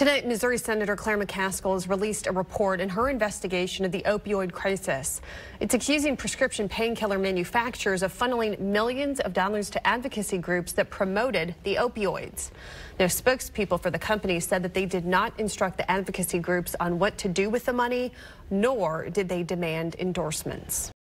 Tonight, Missouri Senator Claire McCaskill has released a report in her investigation of the opioid crisis. It's accusing prescription painkiller manufacturers of funneling millions of dollars to advocacy groups that promoted the opioids. Now, spokespeople for the company said that they did not instruct the advocacy groups on what to do with the money, nor did they demand endorsements.